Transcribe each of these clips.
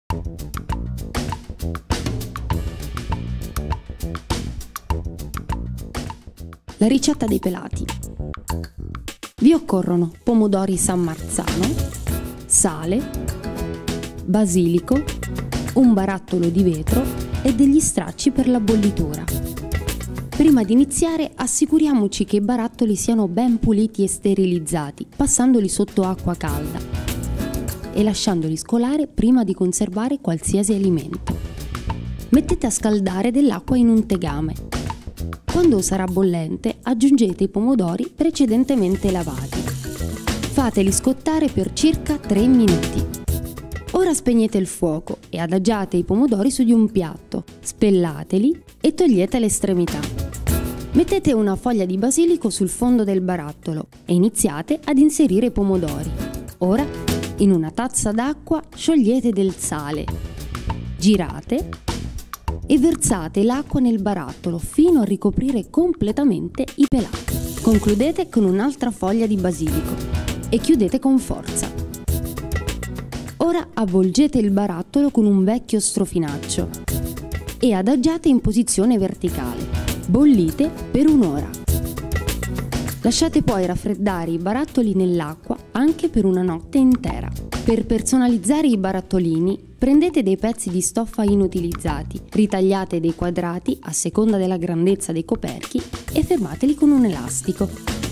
La ricetta dei pelati. Vi occorrono pomodori San Marzano, sale, basilico, un barattolo di vetro e degli stracci per la bollitura. Prima di iniziare assicuriamoci che i barattoli siano ben puliti e sterilizzati, passandoli sotto acqua calda e lasciandoli scolare prima di conservare qualsiasi alimento. Mettete a scaldare dell'acqua in un tegame. Quando sarà bollente aggiungete i pomodori precedentemente lavati. Fateli scottare per circa 3 minuti. Ora spegnete il fuoco e adagiate i pomodori su di un piatto, spellateli e togliete le estremità. Mettete una foglia di basilico sul fondo del barattolo e iniziate ad inserire i pomodori. Ora, in una tazza d'acqua, sciogliete del sale, girate e versate l'acqua nel barattolo fino a ricoprire completamente i pelati. Concludete con un'altra foglia di basilico e chiudete con forza. Ora avvolgete il barattolo con un vecchio strofinaccio e adagiate in posizione verticale. Bollite per un'ora. Lasciate poi raffreddare i barattoli nell'acqua anche per una notte intera. Per personalizzare i barattolini, prendete dei pezzi di stoffa inutilizzati, ritagliate dei quadrati a seconda della grandezza dei coperchi e fermateli con un elastico.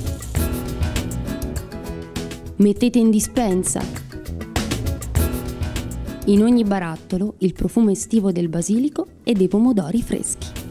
Mettete in dispensa. In ogni barattolo il profumo estivo del basilico e dei pomodori freschi.